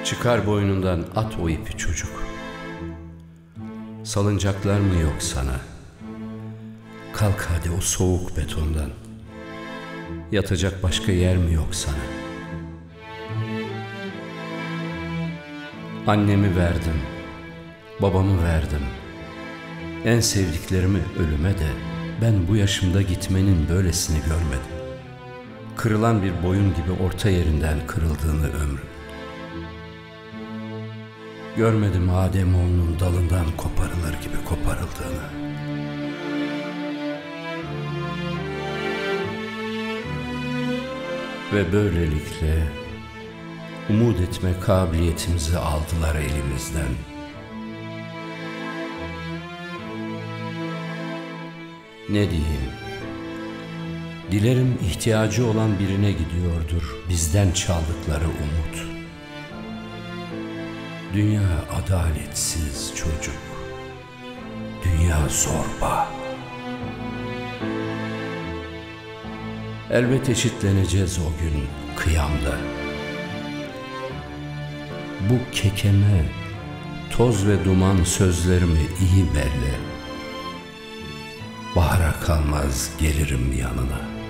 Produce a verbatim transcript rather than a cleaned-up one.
Çıkar boynundan, at o ipi çocuk. Salıncaklar mı yok sana? Kalk hadi o soğuk betondan. Yatacak başka yer mi yok sana? Annemi verdim, babamı verdim. En sevdiklerimi ölüme de ben bu yaşımda gitmenin böylesini görmedim. Kırılan bir boyun gibi orta yerinden kırıldığını ömrüm. Görmedim Ademoğlunun dalından koparılır gibi koparıldığını. Ve böylelikle umut etme kabiliyetimizi aldılar elimizden. Ne diyeyim? Dilerim ihtiyacı olan birine gidiyordur bizden çaldıkları umut. Dünya adaletsiz çocuk. Dünya zorba. Elbet eşitleneceğiz o gün kıyamda. Bu kekeme, toz ve duman sözlerimi iyi belli. Bahara kalmaz gelirim yanına.